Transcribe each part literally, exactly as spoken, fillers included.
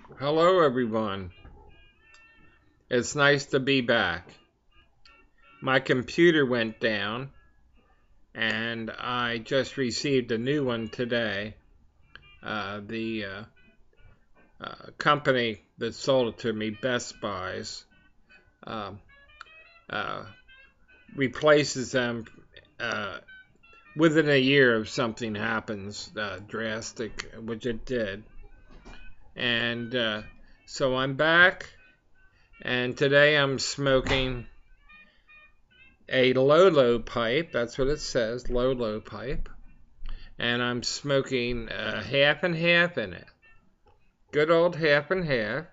Hello, everyone. It's nice to be back. My computer went down, and I just received a new one today. Uh, the uh, uh, company that sold it to me, Best Buys, um, uh, replaces them uh, within a year if something happens uh, drastic, which it did. And uh, so I'm back, and today I'm smoking a Lolo pipe. That's what it says, Lolo pipe. And I'm smoking uh, half and half in it. Good old half and half.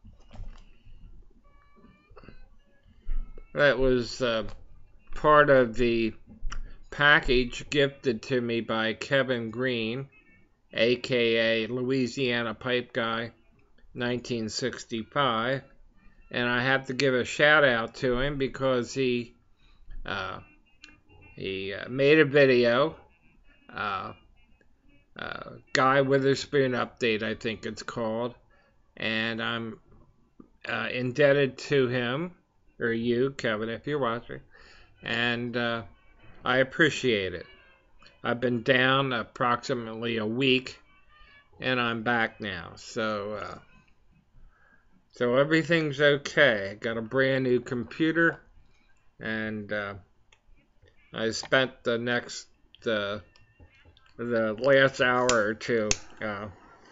That was uh, part of the package gifted to me by Kevin Green, aka Louisiana Pipe Guy, nineteen sixty-five. And I have to give a shout out to him because he uh, he uh, made a video. Uh, uh, Guy Witherspoon update, I think it's called, and I'm uh, indebted to him, or you, Kevin, if you're watching, and uh, I appreciate it. I've been down approximately a week, and I'm back now, so uh, so everything's okay. Got a brand new computer, and uh, I spent the next uh, the last hour or two uh,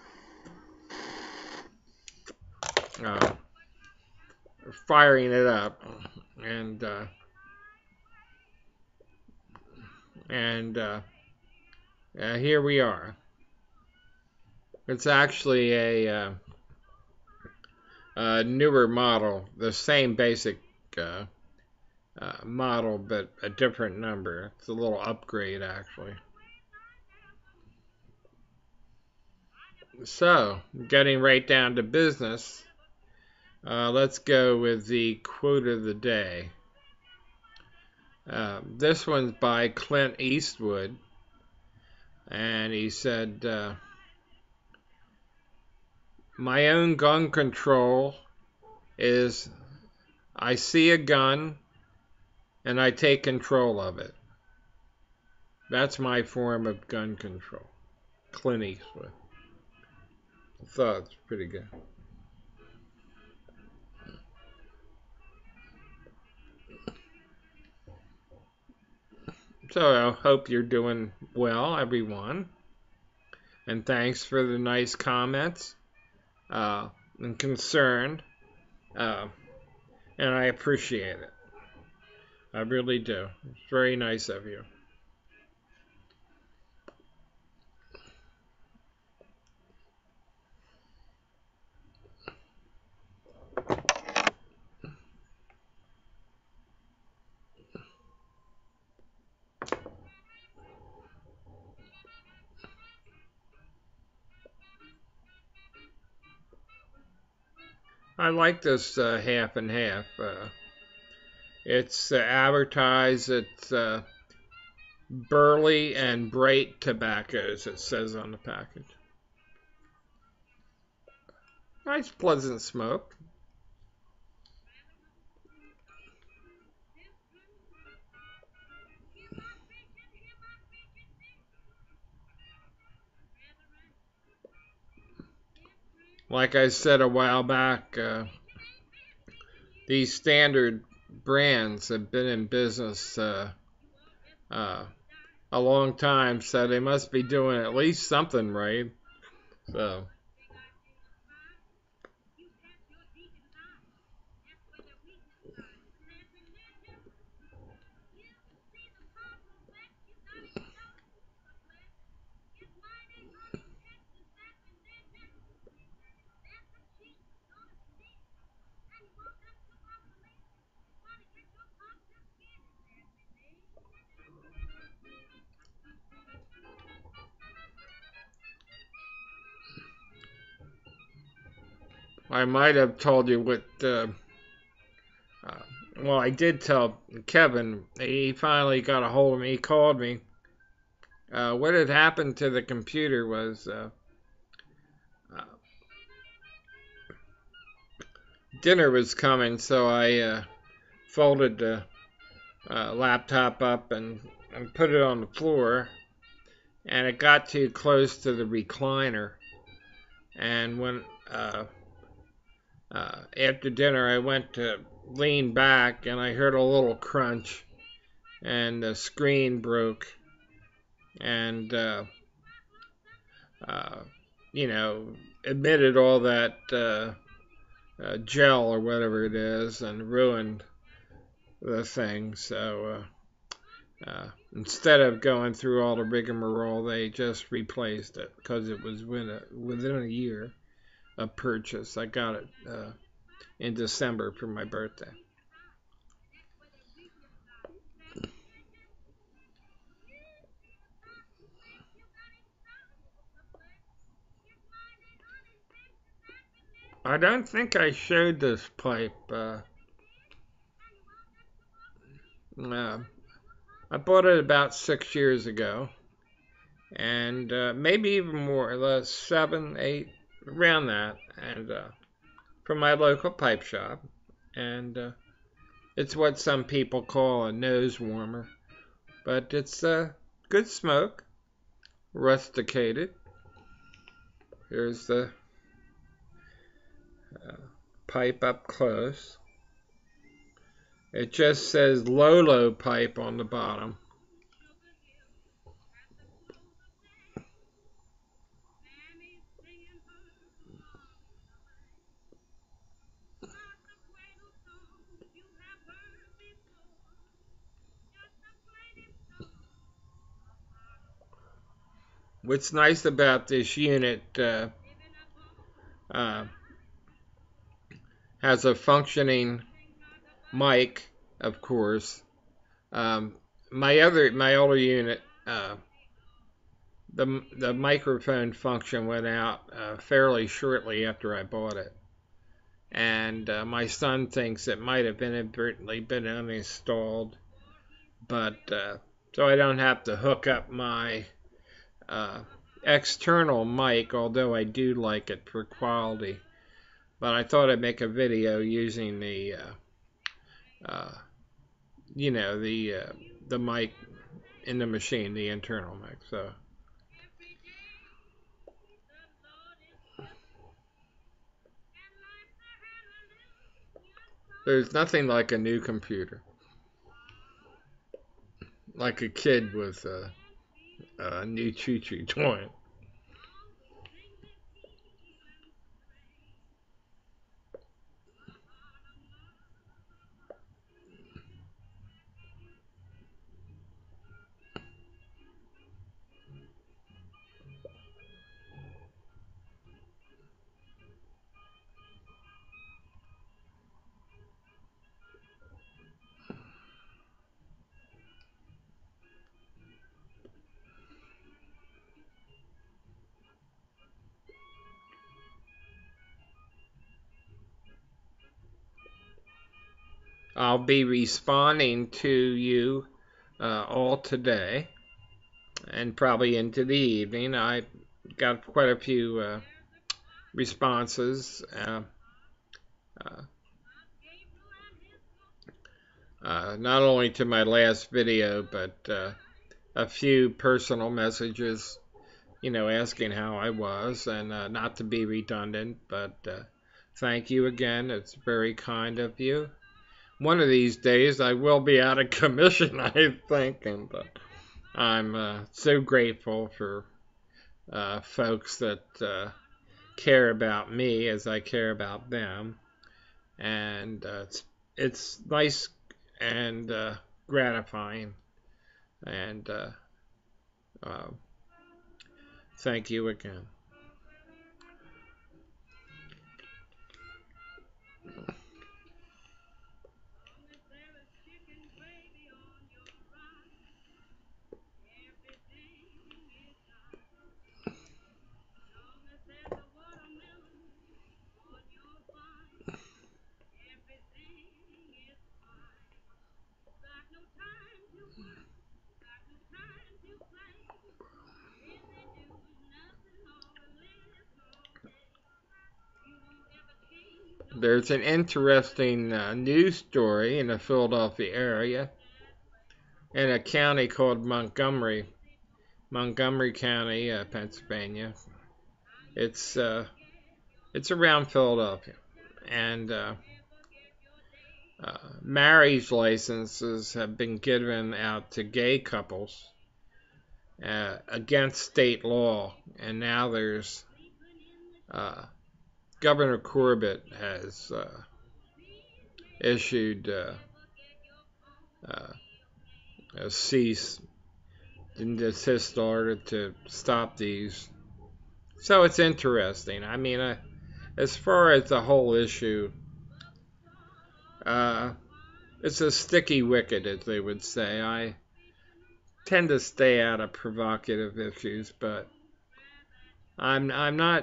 uh, firing it up, and uh, and uh, uh, here we are. It's actually a, uh, a newer model, the same basic uh, uh, model, but a different number. It's a little upgrade, actually. So, getting right down to business, uh, let's go with the quote of the day. Uh, this one's by Clint Eastwood, and he said, uh, my own gun control is I see a gun and I take control of it. That's my form of gun control. Clint Eastwood. I thought it was pretty good. So I hope you're doing well, everyone. And thanks for the nice comments uh, and concern. Uh, and I appreciate it. I really do. It's very nice of you. I like this uh, half and half. Uh, it's uh, advertised. It's uh, Burley and Bright tobaccos, it says on the package. Nice, pleasant smoke. Like I said a while back, uh, these standard brands have been in business uh, uh, a long time, so they must be doing at least something right. So, I might have told you what. Uh, uh, well, I did tell Kevin. He finally got a hold of me. He called me. Uh, what had happened to the computer was uh, uh, dinner was coming, so I uh, folded the uh, laptop up and, and put it on the floor, and it got too close to the recliner. And when uh, uh, after dinner, I went to lean back, and I heard a little crunch, and the screen broke, and uh, uh, you know, emitted all that uh, uh, gel or whatever it is, and ruined the thing. So uh, uh, instead of going through all the rigmarole, they just replaced it because it was within a, within a year of purchase. I got it uh, in December for my birthday. I don't think I showed this pipe. Uh, uh, I bought it about six years ago, and uh, maybe even more, uh, seven, eight, around that, and uh, from my local pipe shop. And uh, it's what some people call a nose warmer, but it's uh, good smoke, rusticated. Here's the uh, pipe up close. It just says Lolo pipe on the bottom. What's nice about this unit uh, uh, has a functioning mic, of course. Um, my other, my older unit, uh, the the microphone function went out uh, fairly shortly after I bought it, and uh, my son thinks it might have inadvertently been uninstalled, but uh, so I don't have to hook up my uh, external mic, although I do like it for quality. But I thought I'd make a video using the, uh, uh, you know, the uh, the mic in the machine, the internal mic. So there's nothing like a new computer, like a kid with a, a new choo-choo toy. I'll be responding to you uh, all today and probably into the evening. I got quite a few uh, responses, uh, uh, uh, not only to my last video, but uh, a few personal messages, you know, asking how I was, and uh, not to be redundant, but uh, thank you again. It's very kind of you. One of these days, I will be out of commission, I think, and uh, I'm uh, so grateful for uh, folks that uh, care about me as I care about them, and uh, it's it's nice and uh, gratifying, and uh, uh, thank you again. there's an interesting uh, news story in the Philadelphia area in a county called Montgomery, Montgomery County, uh, Pennsylvania. It's uh, it's around Philadelphia, and uh, uh, marriage licenses have been given out to gay couples uh, against state law, and now there's uh, Governor Corbett has uh, issued uh, uh, a cease and desist order to stop these. So it's interesting. I mean, uh, as far as the whole issue, uh, it's a sticky wicket, as they would say. I tend to stay out of provocative issues, but I'm I'm not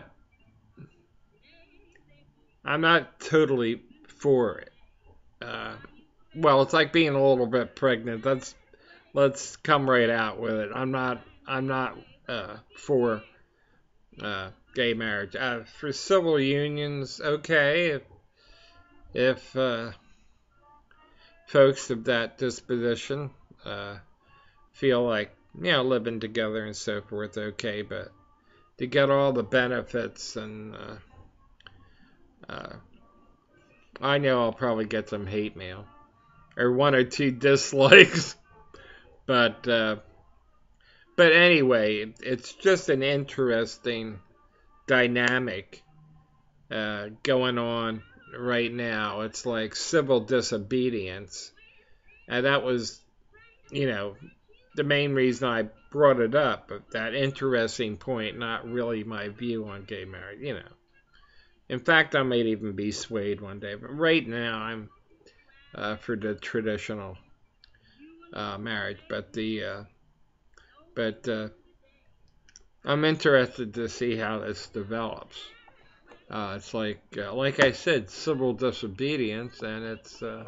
I'm not totally for it. Uh, well, it's like being a little bit pregnant. Let's let's come right out with it. I'm not I'm not uh, for uh, gay marriage. Uh, for civil unions, okay, if, if uh, folks of that disposition uh, feel like, you know, living together and so forth, okay, but to get all the benefits and uh, uh, I know I'll probably get some hate mail or one or two dislikes, but uh, but anyway, it's just an interesting dynamic uh, going on right now. It's like civil disobedience, and that was, you know, the main reason I brought it up. That interesting point, not really my view on gay marriage, you know. In fact, I might even be swayed one day, but right now I'm uh, for the traditional uh, marriage. But the uh, but uh, I'm interested to see how this develops. Uh, it's like uh, like I said, civil disobedience, and it's uh,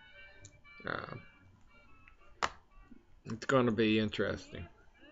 uh, it's going to be interesting.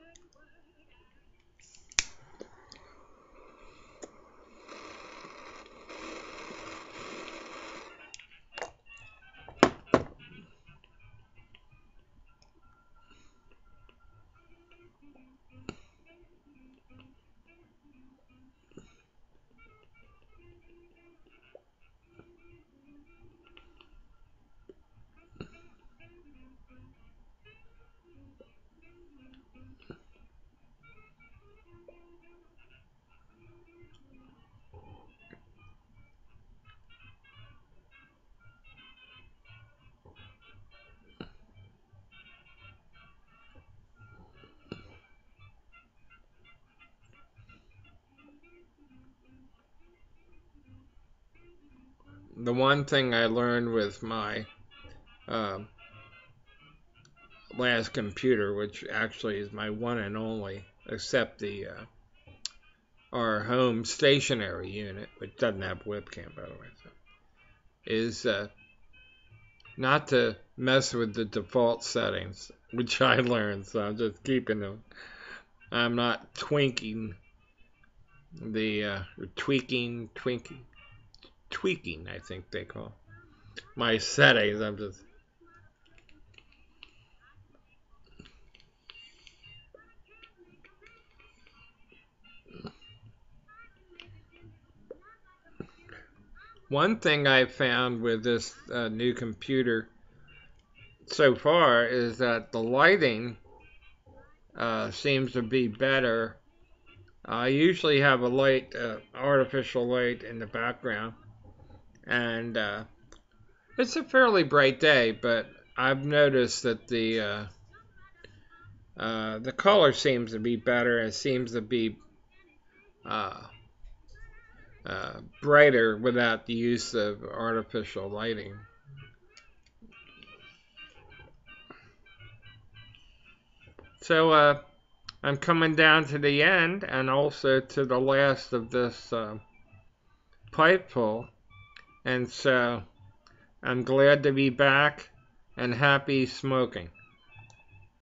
The one thing I learned with my uh, last computer, which actually is my one and only, except the uh, our home stationary unit, which doesn't have webcam, by the way, so, is uh, not to mess with the default settings, which I learned, so I'm just keeping them. I'm not twinking the, uh, tweaking, twinking, tweaking, I think they call my settings. I'm just one thing I found with this uh, new computer so far is that the lighting uh, seems to be better. I usually have a light, uh, artificial light in the background, and uh, it's a fairly bright day, but I've noticed that the uh, uh, the color seems to be better. It seems to be uh, uh, brighter without the use of artificial lighting. So uh, I'm coming down to the end and also to the last of this uh, pipeful, and so I'm glad to be back and happy smoking.